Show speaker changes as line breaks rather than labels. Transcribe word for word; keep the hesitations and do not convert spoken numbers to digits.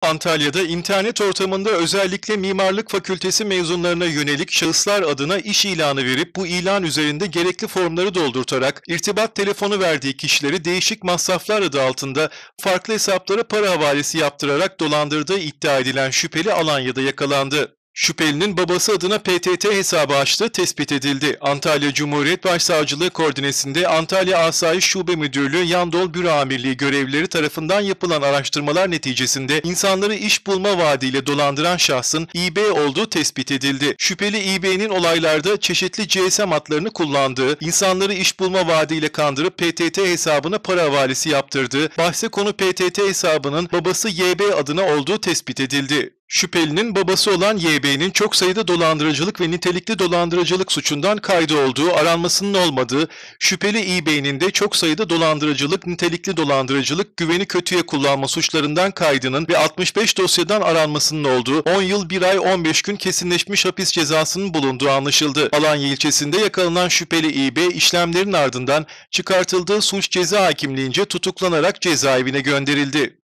Antalya'da internet ortamında özellikle Mimarlık Fakültesi mezunlarına yönelik şahıslar adına iş ilanı verip bu ilan üzerinde gerekli formları doldurtarak irtibat telefonu verdiği kişileri değişik masraflar adı altında farklı hesaplara para havalesi yaptırarak dolandırdığı iddia edilen şüpheli Alanya'da yakalandı. Şüphelinin babası adına P T T hesabı açtığı tespit edildi. Antalya Cumhuriyet Başsavcılığı koordinesinde Antalya Asayiş Şube Müdürlüğü Yandol Büro Amirliği görevlileri tarafından yapılan araştırmalar neticesinde insanları iş bulma vaadiyle dolandıran şahsın İ B olduğu tespit edildi. Şüpheli İ B'nin olaylarda çeşitli G S M hatlarını kullandığı, insanları iş bulma vaadiyle kandırıp P T T hesabına para havalesi yaptırdığı, bahse konu P T T hesabının babası Y B adına olduğu tespit edildi. Şüphelinin babası olan Y B'nin çok sayıda dolandırıcılık ve nitelikli dolandırıcılık suçundan kaydı olduğu, aranmasının olmadığı, şüpheli İ B'nin de çok sayıda dolandırıcılık, nitelikli dolandırıcılık, güveni kötüye kullanma suçlarından kaydının ve altmış beş dosyadan aranmasının olduğu, on yıl bir ay on beş gün kesinleşmiş hapis cezasının bulunduğu anlaşıldı. Alanya ilçesinde yakalanan şüpheli İ B, işlemlerin ardından çıkartıldığı suç ceza hakimliğince tutuklanarak cezaevine gönderildi.